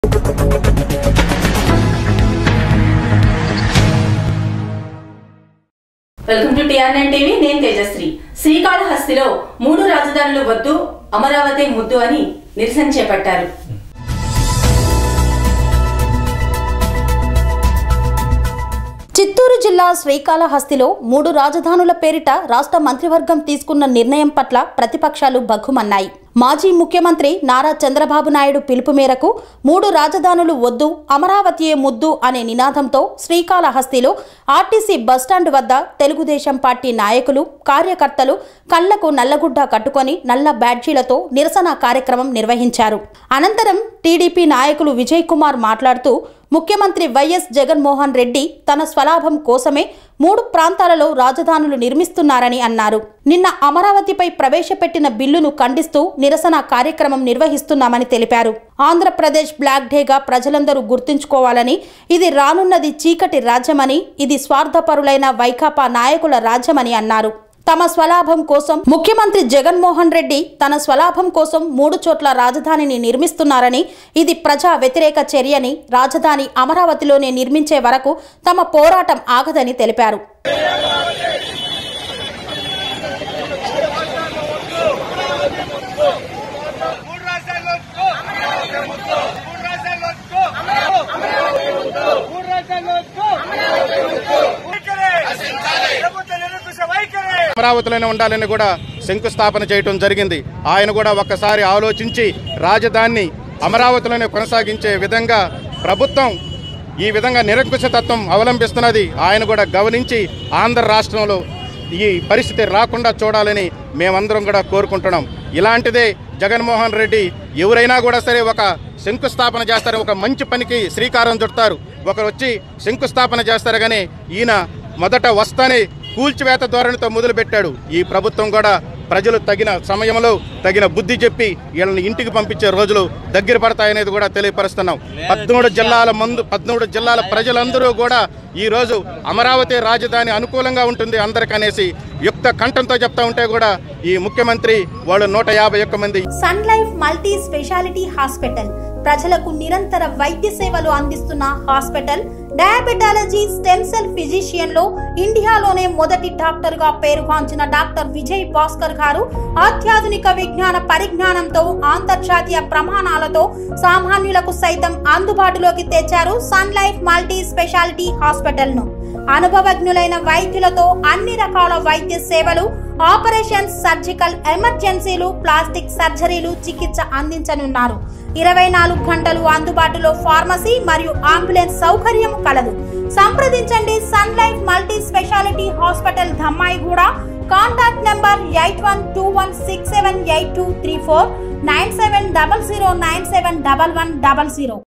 Welcome to TR9 TV. నేను తేజశ్రీ. శ్రీకాళహస్తిలో 3 రాజధానులు వద్దు, అమరావతి ముద్దు అని నిరసన చేపట్టారు. చిత్తూరు జిల్లా శ్రీకాళహస్తిలో 3 రాజధానుల పేరిట రాష్ట్ర మంత్రివర్గం తీసుకున్న నిర్ణయం పట్ల ప్రతిపక్షాలు బగ్గుమన్నాయి. మాజీ ముఖ్యమంత్రి నారా చంద్రబాబు నాయుడు పిలుపు మేరకు 3 రాజధానులు వద్దు, అమరావతియే ముద్దు అనే నినాదంతో శ్రీకాళహస్తిలో ఆర్టీసీ బస్టాండ్ వద్ద తెలుగుదేశం పార్టీ నాయకులు, కార్యకర్తలు కళ్లకు నల్లగుడ్డ కట్టుకొని నల్ల బ్యాడ్జీలతో నిరసన కార్యక్రమం నిర్వహించారు. అనంతరం టీడీపీ నాయకులు విజయ్ కుమార్ మాట్లాడుతూ, ముఖ్యమంత్రి వైఎస్ జగన్మోహన్ రెడ్డి తన స్వలాభం కోసమే 3 ప్రాంతాలలో రాజధానులు నిర్మిస్తున్నారని అన్నారు. నిన్న అమరావతిపై ప్రవేశపెట్టిన బిల్లును ఖండిస్తూ నిరసన కార్యక్రమం నిర్వహిస్తున్నామని తెలిపారు. ఆంధ్రప్రదేశ్ బ్లాక్ డేగా ప్రజలందరూ గుర్తుంచుకోవాలని, ఇది రానున్నది చీకటి రాజ్యమని, ఇది స్వార్థపరులైన వైకాపా నాయకుల రాజ్యమని అన్నారు. తమ స్వలాభం కోసం ముఖ్యమంత్రి జగన్మోహన్ రెడ్డి తన స్వలాభం కోసం 3 చోట్ల రాజధానిని నిర్మిస్తున్నారని, ఇది ప్రజా వ్యతిరేక చర్యని, రాజధాని అమరావతిలోనే నిర్మించే వరకు తమ పోరాటం ఆగదని తెలిపారు. అమరావతిలోనే ఉండాలని కూడా శంకుస్థాపన చేయడం జరిగింది. ఆయన కూడా ఒక్కసారి ఆలోచించి రాజధానిని అమరావతిలోనే కొనసాగించే విధంగా ప్రభుత్వం ఈ విధంగా నిరంకుశతత్వం అవలంబిస్తున్నది ఆయన కూడా గమనించి ఆంధ్ర రాష్ట్రంలో ఈ పరిస్థితి రాకుండా చూడాలని మేమందరం కూడా కోరుకుంటున్నాం. ఇలాంటిదే జగన్మోహన్ రెడ్డి ఎవరైనా కూడా సరే ఒక శంకుస్థాపన చేస్తారు, ఒక మంచి పనికి శ్రీకారం చుడతారు, ఒకరు వచ్చి శంకుస్థాపన చేస్తారు. కానీ ఈయన మొదట వస్తానే కూల్చివేత ధోరణితో మొదలుపెట్టాడు. ఈ ప్రభుత్వం కూడా ప్రజలు తగిన సమయంలో తగిన బుద్ధి చెప్పి వీళ్ళని ఇంటికి పంపించే రోజులు దగ్గర పడతాయనేది కూడా తెలియపరుస్తున్నాం. 13 జిల్లాల ప్రజలందరూ కూడా ఈరోజు అమరావతి రాజధాని అనుకూలంగా ఉంటుంది అందరికనేసి యుక్త కంఠంతో చెప్తా ఉంటే కూడా ఈ ముఖ్యమంత్రి వాళ్ళు 151 మంది. Sun Life multi specialty hospital ప్రజలకు నిరంతర వైద్య సేవలు అందిస్తున్న hospital. Diabetology, stem cell physician లో ఇండియాలోనే మొదటి డాక్టర్ గా పేరుగాంచిన డాక్టర్ విజయ్ భాస్కర్ గారు అత్యాధునిక విజ్ఞాన పరిజ్ఞానంతో అంతర్జాతీయ ప్రమాణాలతో సామాన్యులకు సైతం అందుబాటులోకి తెచ్చారు Sun Life multi specialty hospital ను. అనుభవజ్ఞులైన వైద్యులతో అన్ని రకాల వైద్య సేవలు, ఆపరేషన్స్, సర్జికల్ ఎమర్జెన్సీలు, ప్లాస్టిక్ సర్జరీలు, చికిత్స అందించనున్నారు. 24 గంటలు అందుబాటులో ఫార్మసీ మరియు అంబులెన్స్ సౌకర్యం కలదు. సంప్రదించండి Sun Life multi specialty hospital, Dammaiguda. Contact number 8121678234, 9700971100.